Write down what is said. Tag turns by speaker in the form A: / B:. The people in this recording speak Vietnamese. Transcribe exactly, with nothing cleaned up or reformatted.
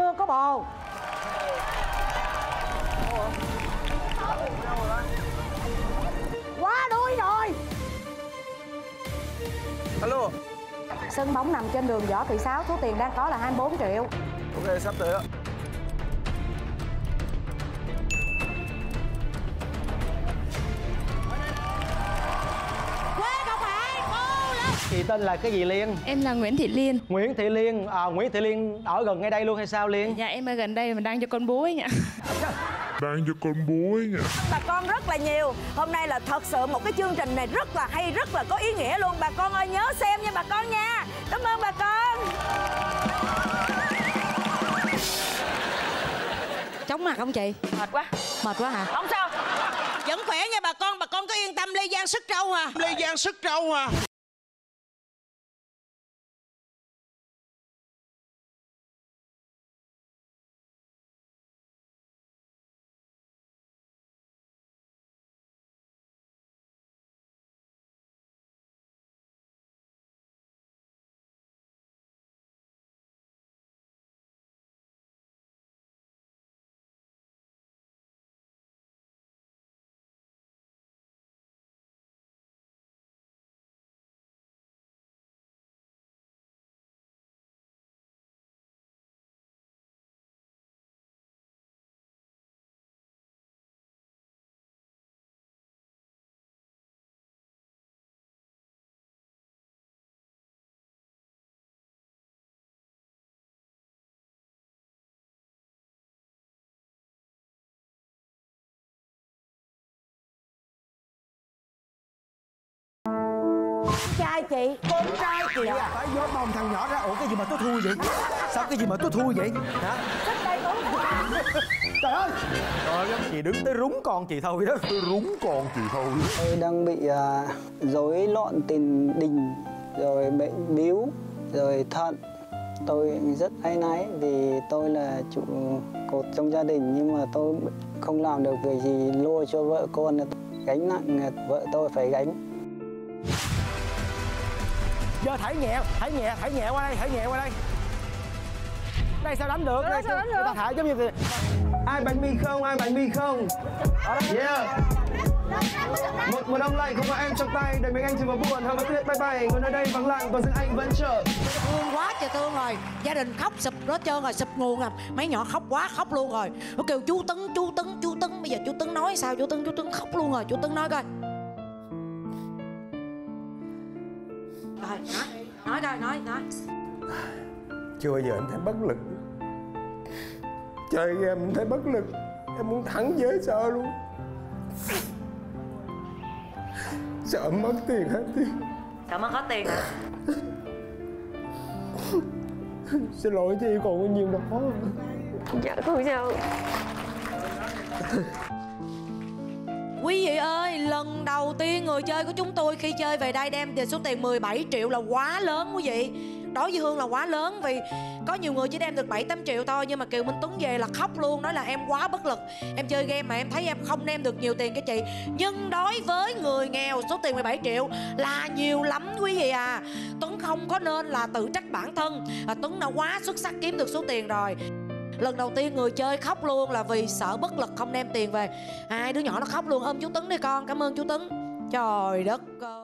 A: chưa có bồ. Quá đuối rồi.
B: Alo.
A: Sân bóng nằm trên đường Võ Thị Sáu, số tiền đang có là hai mươi bốn triệu.
B: Ok, sắp tới ạ.
A: Quê Ngọc Hải, cô lên.
C: Chị tên là cái gì Liên?
D: Em là Nguyễn Thị Liên.
C: Nguyễn Thị Liên. À, Nguyễn Thị Liên ở gần ngay đây luôn hay sao Liên?
D: Dạ em ở gần đây mà đang cho con bú ấy nhỉ.
E: Đang cho con bú ấy nhỉ.
F: Bà con rất là nhiều. Hôm nay là thật sự một cái chương trình này rất là hay, rất là có ý nghĩa luôn. Bà con ơi nhớ xem nha bà con nha. Cảm ơn bà con.
A: Chóng mặt không chị?
F: Mệt quá.
A: Mệt quá hả?
F: Không sao. Vẫn khỏe nha bà con. Bà con cứ yên tâm, Lê Giang sức trâu à.
E: Lê Giang sức trâu à.
F: Trai chị, con trai chị à.
B: Phải vô mồm thằng nhỏ ra. Ủa cái gì mà tôi thui vậy? Sao cái gì mà tôi thui vậy? Hả? Trời ơi. Trời ơi, chị đứng tới rúng con chị thôi đó.
E: Tôi rúng con chị thôi.
G: Tôi đang bị uh, rối loạn tiền đình, rồi bệnh biếu, rồi thận. Tôi rất áy náy vì tôi là trụ cột trong gia đình nhưng mà tôi không làm được việc gì lo cho vợ con, gánh nặng vợ tôi phải gánh.
B: Giờ thảy nhẹ, thảy nhẹ, thảy nhẹ qua đây, thảy nhẹ qua đây. Đây sao đánh được?
F: Đây sao đánh được?
B: Người ta thả giống như thế.
H: Ai bánh mì không? Ai bánh mì không? Yeah. Một mùa đông lạnh không có em trong tay, đẩy mình anh chỉ vào buồn, hồng và tuyết bye bye. Ngồi nơi đây vắng lặng và riêng anh vẫn chờ.
A: Thương quá trời thương rồi. Gia đình khóc sụp hết trơn rồi, sụp nguồn rồi. Mấy nhỏ khóc quá khóc luôn rồi. Nó kêu chú Tấn, chú Tấn, chú Tấn. Bây giờ chú Tấn nói sao? Chú Tấn, chú Tấn khóc luôn rồi. Chú Tấn nói coi. Rồi, nói, nói coi, nói, nói.
H: Chưa bao giờ em thấy bất lực. Chơi game em thấy bất lực. Em muốn thắng dễ sợ luôn. Sợ mất tiền hết tiền.
F: Sợ mất hết tiền hả?
H: Xin lỗi chị, còn có nhiều đó.
F: Dạ không sao.
A: Quý vị ơi, lần đầu tiên người chơi của chúng tôi khi chơi về đây đem về số tiền mười bảy triệu là quá lớn quý vị. Đối với Hương là quá lớn vì có nhiều người chỉ đem được bảy tám triệu thôi. Nhưng mà Kiều Minh Tuấn về là khóc luôn, nói là em quá bất lực. Em chơi game mà em thấy em không đem được nhiều tiền cho chị. Nhưng đối với người nghèo số tiền mười bảy triệu là nhiều lắm quý vị à. Tuấn không có nên là tự trách bản thân, à, Tuấn đã quá xuất sắc kiếm được số tiền rồi. Lần đầu tiên người chơi khóc luôn là vì sợ bất lực không đem tiền về. Hai đứa nhỏ nó khóc luôn. Ôm chú Tuấn đi con. Cảm ơn chú Tuấn. Trời đất ơi.